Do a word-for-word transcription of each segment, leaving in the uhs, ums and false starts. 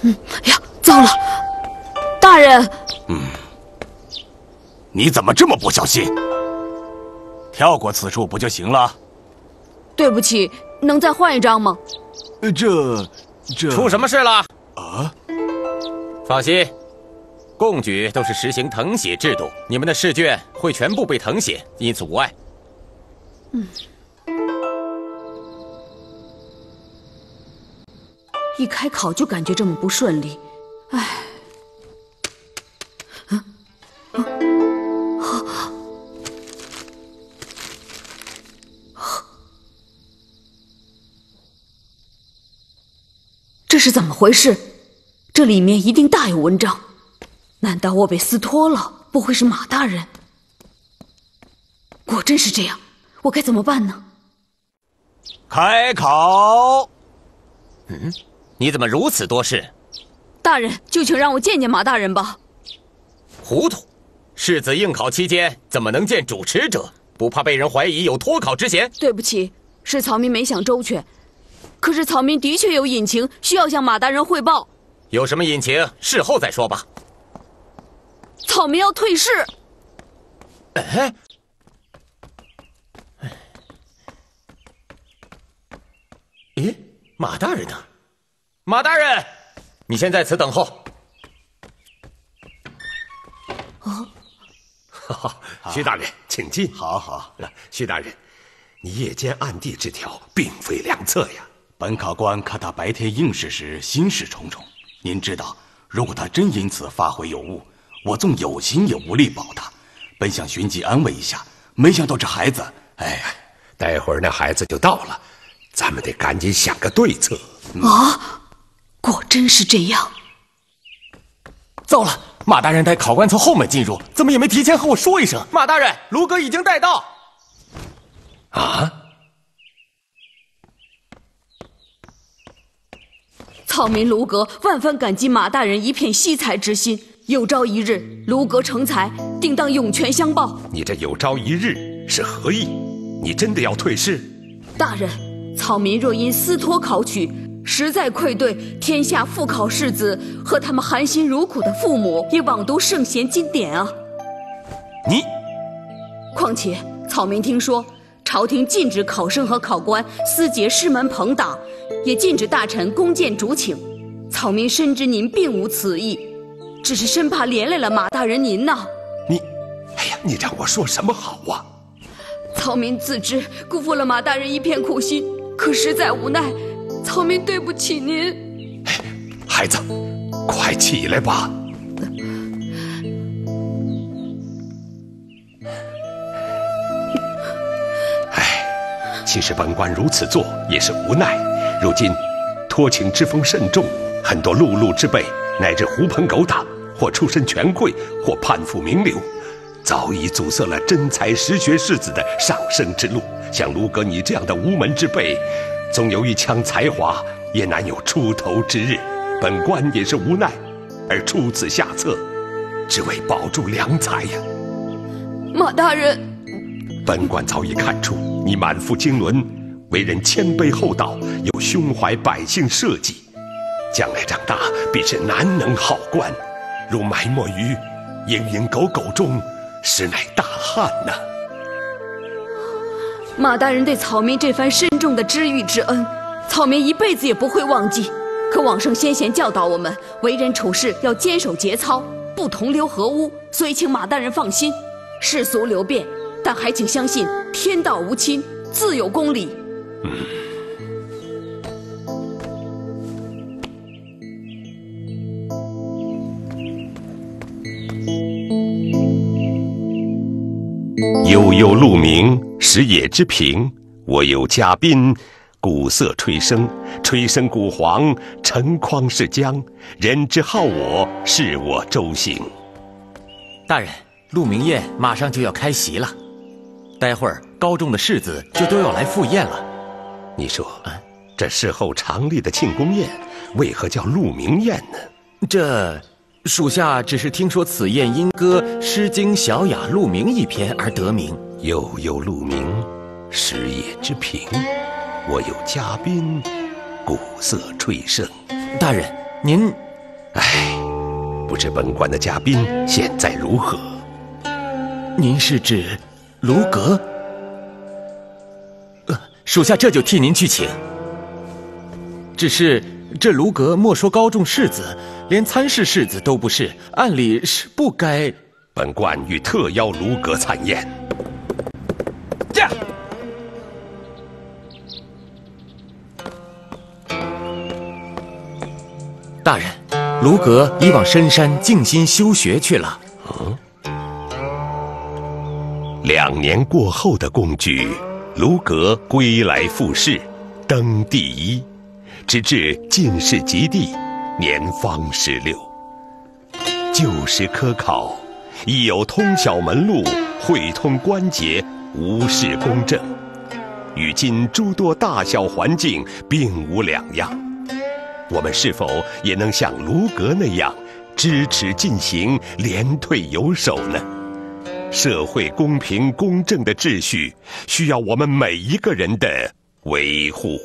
嗯呀，糟了，大人。 嗯，你怎么这么不小心？跳过此处不就行了？ 对不起，能再换一张吗？ 这这出什么事了？ 啊？ 放心，贡举都是实行誊写制度，你们的试卷会全部被誊写，因此无碍。 嗯。一开考就感觉这么不顺利，唉。嗯，嗯，啊，这是怎么回事？这里面一定大有文章。难道我被撕脱了？不会是马大人？果真是这样，我该怎么办呢？ 开考。 嗯。你怎么如此多事？ 大人，就请让我见见马大人吧。 糊涂！世子应考期间怎么能见主持者？不怕被人怀疑有脱考之嫌？ 对不起，是草民没想周全。可是草民的确有隐情，需要向马大人汇报。 有什么隐情，事后再说吧。 草民要退仕。 哎，咦，马大人呢？马大人，你先在此等候。 啊，哈哈，徐大人，请进。 好好， 徐大人，你夜间暗地之调，并非良策呀。 本考官看他白天应试时心事重重，您知道，如果他真因此发挥有误，我纵有心也无力保他。本想寻机安慰一下，没想到这孩子，哎， 待会儿那孩子就到了，咱们得赶紧想个对策。 嗯、啊！果真是这样。 糟了，马大人带考官从后门进入，怎么也没提前和我说一声？马大人，卢阁已经带到。 啊！ 草民卢阁万分感激马大人一片惜才之心，有朝一日卢阁成才，定当涌泉相报。 你这有朝一日是何意？你真的要退仕？ 大人，草民若因私托考取，实在愧对天下复考士子和他们含辛茹苦的父母，也枉读圣贤经典啊！ 你， 况且草民听说，朝廷禁止考生和考官私结师门朋党，也禁止大臣弓箭主请。草民深知您并无此意，只是生怕连累了马大人您呐。 你，哎呀，你让我说什么好啊？ 草民自知辜负了马大人一片苦心，可实在无奈。草民对不起您。 孩子，快起来吧。哎，其实本官如此做也是无奈。如今托请之风甚重，很多碌碌之辈乃至狐朋狗党，或出身权贵，或攀附名流，早已阻塞了真才实学士子的上升之路。像卢阁你这样的无门之辈，纵有一腔才华，也难有出头之日。本官也是无奈，而出此下策，只为保住良才呀。 马大人， 本官早已看出你满腹经纶，为人谦卑厚道，又胸怀百姓社稷，将来长大必是难能好官。如埋没于蝇营狗苟中，实乃大憾呐、啊。 马大人对草民这番深重的知遇之恩，草民一辈子也不会忘记。可往圣先贤教导我们，为人处事要坚守节操，不同流合污，所以请马大人放心。世俗流变，但还请相信天道无亲，自有公理。 嗯。悠悠鹿鸣，食野之苹。我有嘉宾，鼓瑟吹笙。吹笙鼓簧，成筐是江。人之好我，是我周行。 大人，鹿鸣宴马上就要开席了，待会儿高中的士子就都要来赴宴了。 你说，啊、这事后常例的庆功宴，为何叫鹿鸣宴呢？ 这。属下只是听说此宴因歌《诗经·小雅·鹿鸣》一篇而得名。 悠悠鹿鸣，食野之苹。我有嘉宾，鼓瑟吹笙。 大人，您唉，不知本官的嘉宾现在如何？ 您是指卢阁？呃，属下这就替您去请。只是这卢阁莫说高中世子，连参事世子都不是，按理是不该。 本官欲特邀卢阁参宴。 驾！ 大人，卢阁已往深山静心修学去了。 嗯。两年过后的贡举，卢阁归来复试，登第一，直至进士及第，年方十六。旧时科考，亦有通晓门路，会通关节，无事公正，与今诸多大小环境并无两样。我们是否也能像卢阁那样，支持进行，连退有守呢？社会公平公正的秩序，需要我们每一个人的维护。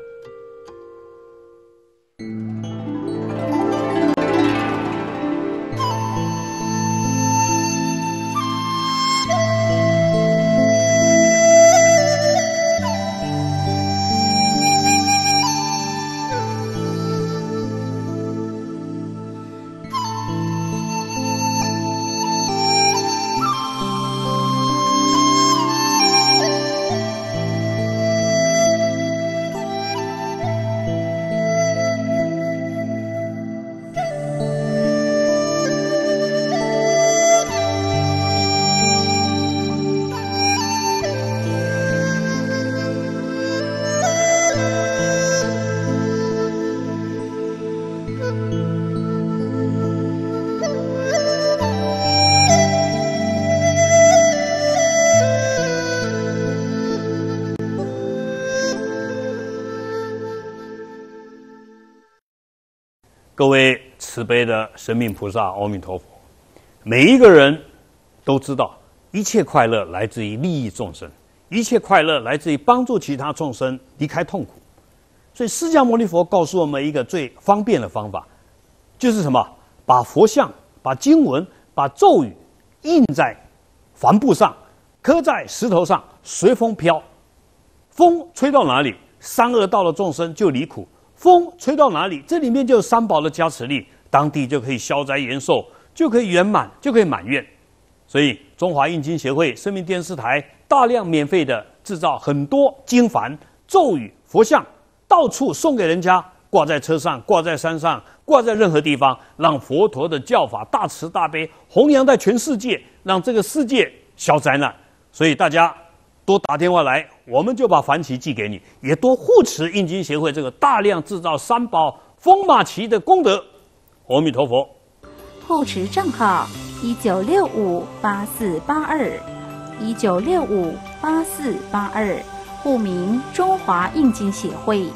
各位慈悲的生命菩萨，阿弥陀佛！每一个人都知道，一切快乐来自于利益众生，一切快乐来自于帮助其他众生离开痛苦。所以，释迦牟尼佛告诉我们一个最方便的方法，就是什么？把佛像、把经文、把咒语印在帆布上，刻在石头上，随风飘。风吹到哪里，三恶道的众生就离苦。风吹到哪里，这里面就有三宝的加持力，当地就可以消灾延寿，就可以圆满，就可以满愿。所以中华印经协会生命电视台大量免费的制造很多经幡、咒语、佛像，到处送给人家，挂在车上，挂在山上，挂在任何地方，让佛陀的教法大慈大悲弘扬在全世界，让这个世界消灾难。所以大家多打电话来，我们就把梵旗寄给你，也多护持印经协会这个大量制造三宝风马旗的功德。阿弥陀佛。 护持账号一九六五八四八二，一九六五八四八二，户名中华印经协会。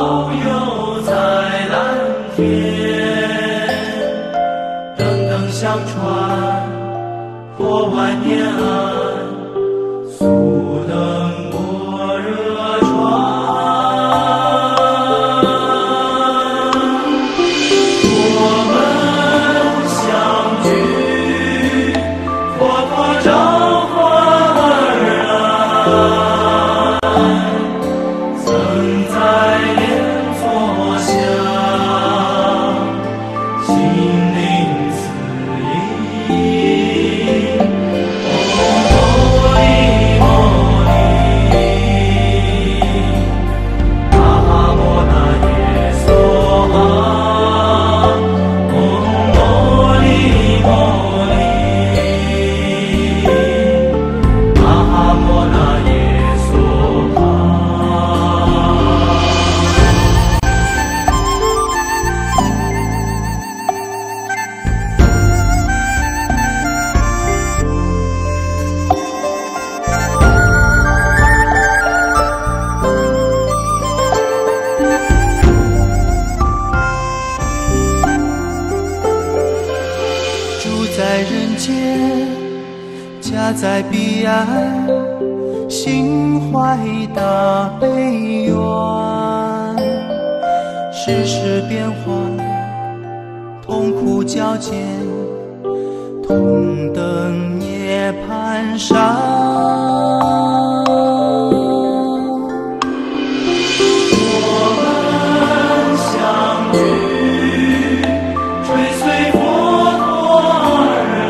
镂相传，破万年安，速登般若船。我们相聚，佛陀召唤而来，曾在莲座下，心灵慈意。唵嘛呢叭咪，那摩那耶娑哈，唵嘛呢嘛呢，那摩那耶娑哈。住在人间，家在彼岸，心怀大悲愿，世事变幻，痛苦交煎，同登涅槃山。我们相聚，追随佛陀而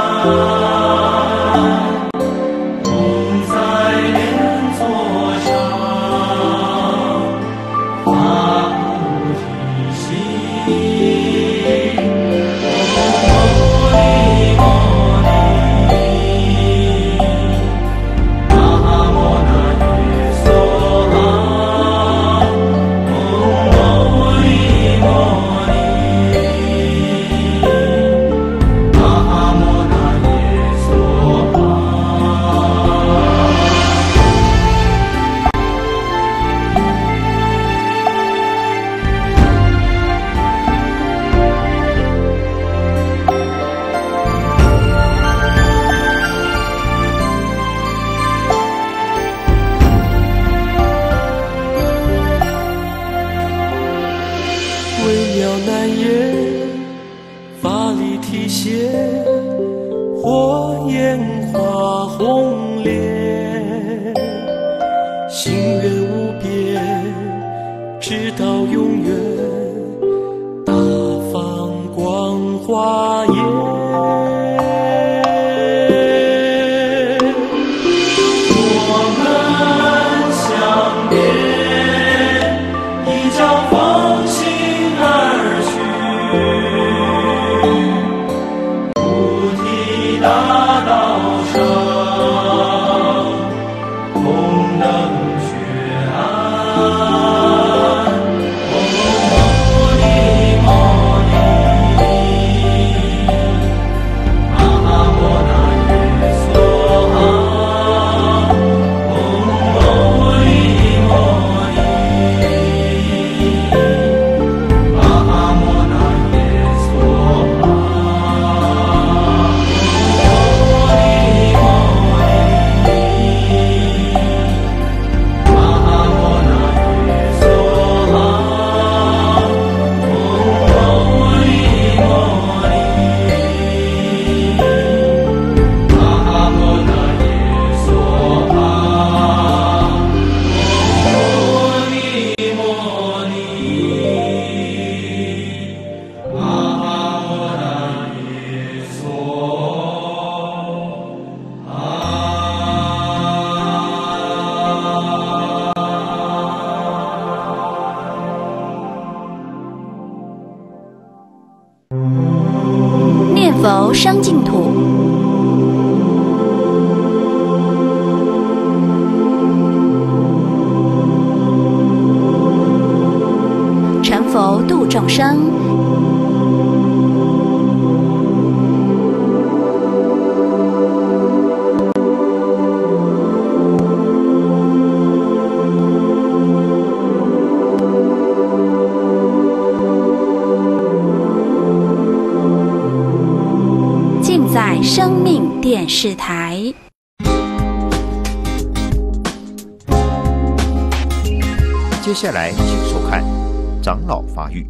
来，同在莲座上，发菩提心。唵嘛呢嘛呢，那摩那耶娑哈，唵嘛呢嘛呢，那摩那耶娑哈。微妙难言，法力体现，火焰花红莲，心愿无边，直到永远，大放光华焰。我们相别，一朝风行而去，菩提大道上，同登觉岸。唵嘛呢嘛呢，那摩那耶娑哈，唵嘛呢嘛呢，那摩那耶娑哈。 念佛生净土。成佛度众生。 电视台。 接下来请收看长老发育。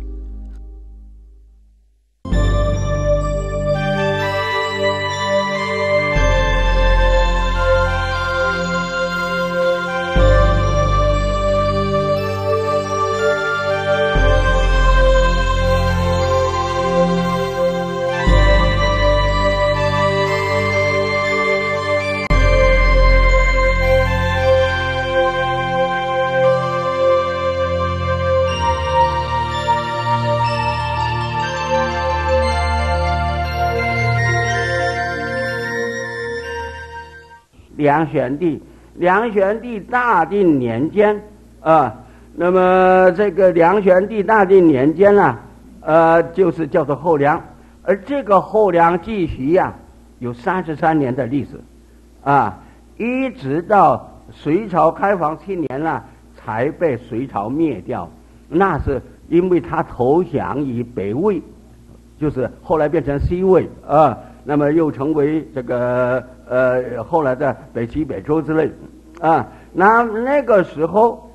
梁玄帝，梁玄帝大定年间啊，那么这个梁玄帝大定年间呢、啊，呃，就是叫做后梁，而这个后梁继续呀、啊，有三十三年的历史，啊，一直到隋朝开皇七年了，才被隋朝灭掉。那是因为他投降于北魏，就是后来变成西魏啊。那么又成为这个呃后来的北齐、北周之类啊。那那个时候